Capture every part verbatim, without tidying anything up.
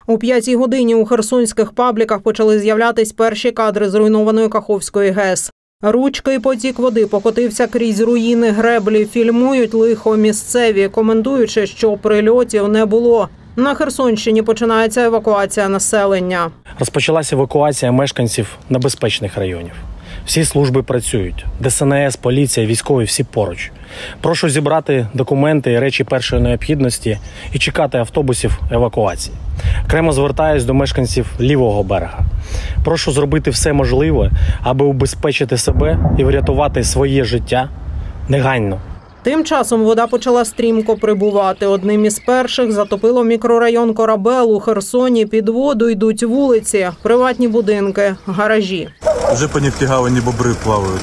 У п'ятій годині у херсонських пабліках почали з'являтись перші кадри зруйнованої Каховської ГЕС. Ручкий потік води покотився крізь руїни греблі. Фільмують лихо місцеві, коментуючи, що прильотів не було. На Херсонщині починається евакуація населення. Розпочалася евакуація мешканців небезпечних районів. Всі служби працюють. Де Се Не Ес, поліція, військові – всі поруч. Прошу зібрати документи і речі першої необхідності і чекати автобусів евакуації. Окремо звертаюсь до мешканців лівого берега. Прошу зробити все можливе, аби убезпечити себе і врятувати своє життя негайно. Тим часом вода почала стрімко прибувати. Одним із перших затопило мікрорайон Корабел. У Херсоні під воду йдуть вулиці, приватні будинки, гаражі. Вже по Нефтегавані бобри плавають.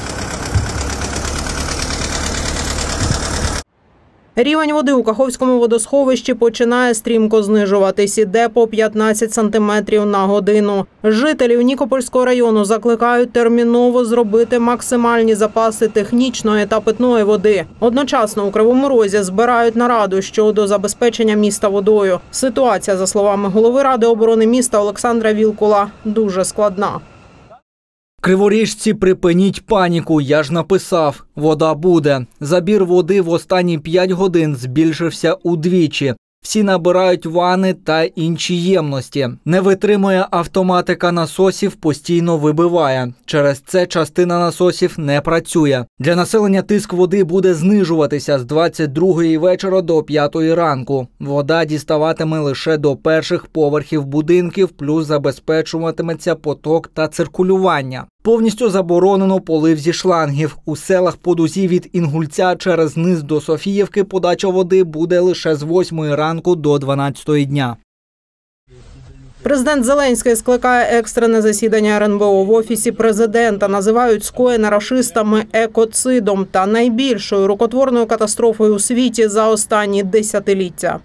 Рівень води у Каховському водосховищі починає стрімко знижуватись. Іде по п'ятнадцять сантиметрів на годину. Жителів Нікопольського району закликають терміново зробити максимальні запаси технічної та питної води. Одночасно у Кривому Розі збирають нараду щодо забезпечення міста водою. Ситуація, за словами голови Ради оборони міста Олександра Вілкула, дуже складна. Криворіжці, припиніть паніку, я ж написав. Вода буде. Забір води в останні п'ять годин збільшився удвічі. Всі набирають вани та інші ємності. Не витримує автоматика насосів, постійно вибиває. Через це частина насосів не працює. Для населення тиск води буде знижуватися з двадцять другої вечора до п'ятої ранку. Вода діставатиме лише до перших поверхів будинків, плюс забезпечуватиметься поток та циркулювання. Повністю заборонено полив зі шлангів. У селах по дузі від Інгульця через низ до Софіївки подача води буде лише з восьмої ранку до дванадцятої дня. Президент Зеленський скликає екстрене засідання Ер Ен Бе О в Офісі президента. Називають скоєне рашистами екоцидом та найбільшою рукотворною катастрофою у світі за останні десятиліття.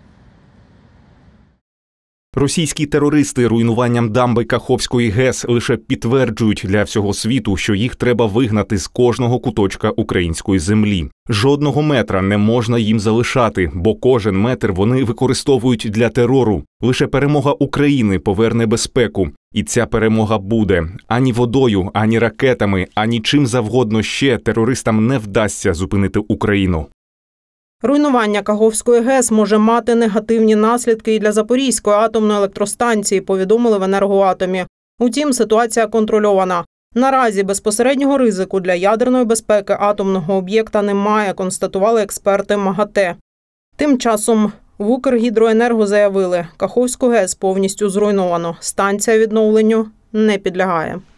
Російські терористи руйнуванням дамби Каховської ГЕС лише підтверджують для всього світу, що їх треба вигнати з кожного куточка української землі. Жодного метра не можна їм залишати, бо кожен метр вони використовують для терору. Лише перемога України поверне безпеку. І ця перемога буде. Ані водою, ані ракетами, ані чим завгодно ще терористам не вдасться зупинити Україну. Руйнування Каховської ГЕС може мати негативні наслідки і для Запорізької атомної електростанції, повідомили в Енергоатомі. Утім, ситуація контрольована. Наразі безпосереднього ризику для ядерної безпеки атомного об'єкта немає, констатували експерти МАГАТЕ. Тим часом в Укргідроенерго заявили, Каховську ГЕС повністю зруйновано. Станція відновленню не підлягає.